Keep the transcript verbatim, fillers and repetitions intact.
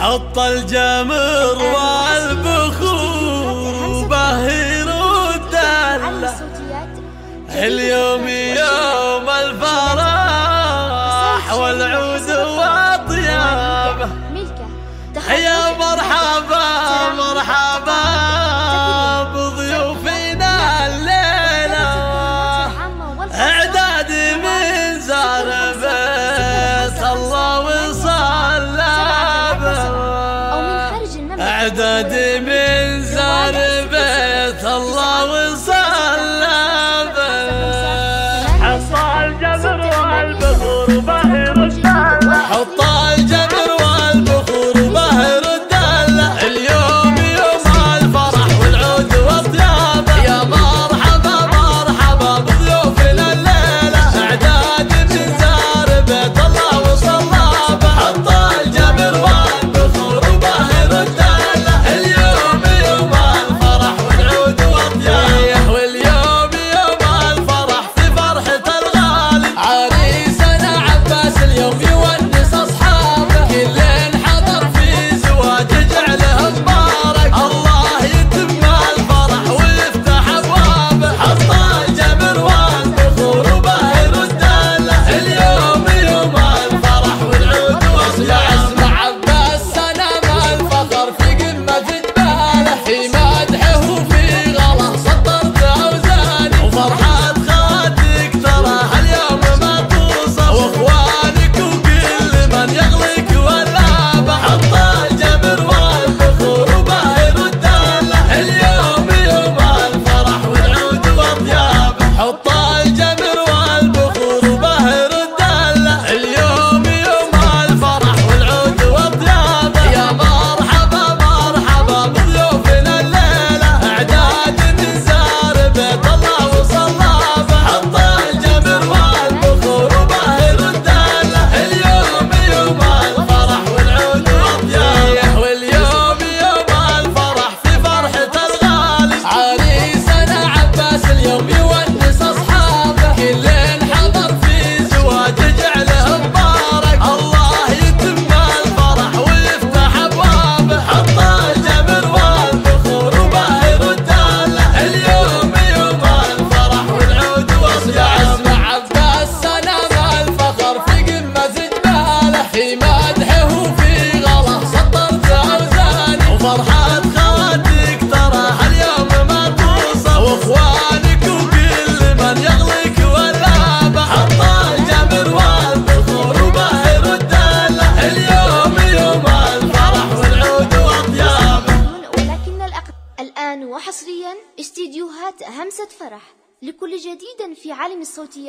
حط الجمر والبخور وبهر الدلة، اليوم يوم الفرح والعود والطيابة. يا مرحبا مرحبا بضيوفنا الليلة، اعداد من زار بيت الله وصلى به، اعداد من زار بيت الله وصلى به. حط الجمر والبخور وبهر الدلة، حط الجمر والبخور وبهر الدلة، اليوم يوم الفرح والعود والطيابة. يا مرحبا مرحبا بضيوفنا الليلة، اعداد من زار بيت الله وصلى به. حط الجمر والبخور وبهر الدلة، اليوم يوم الفرح والعود والطيابة، واليوم يوم الفرح في فرحة الغالي. عريسنا عباس اليوم يونس اصحابه، كل حضر في زواج جعله مبارك، الله يتم الفرح ويفتح ابوابه. حط الجمر والبخور وبهر الدلة، اليوم يوم الفرح والعود والطيابة. اسمع عباس سلام الفخر في قمة جباله، في مدحه وفي غلا سطرت اوزاني، وفرحة خالتك تراها اليوم ما توصف، واخوانك وكل من يغلق ولابه. حط الجمر والبخور وبهر الدلة، اليوم يوم الفرح والعود والطيابة. حط الجمر والبخور وبهر الدلة، اليوم يوم الفرح والعود والطيابة. يا مرحبا مرحبا بضيوفنا الليلة، اعداد من زار بيت الله وصلى به. حط الجمر والبخور وبهر الدلة، اليوم يوم الفرح والعود والطيابة، واليوم يوم الفرح في فرحة الغالي. عريسنا عباس اليوم يونس اصحابه، كل حضر في زواج جعله مبارك، الله يتم الفرح ويفتح ابوابه. حط الجمر والبخور وبهر الدلة، اليوم يوم الفرح والعود والطيابة. اسمع عباس سلام الفخر في قمة جباله، في مدحه وفي غلا سطرت اوزاني، وفرحة خالتك تراها اليوم ما توصف، واخوانك وكل من يغلق ولابه. حط الجمر والبخور وبهر الدلة، اليوم يوم الفرح والعود والطيابة. ولكن الأقل الآن وحصريا استديوهات همسة فرح، لكل جديد في عالم الصوتيات.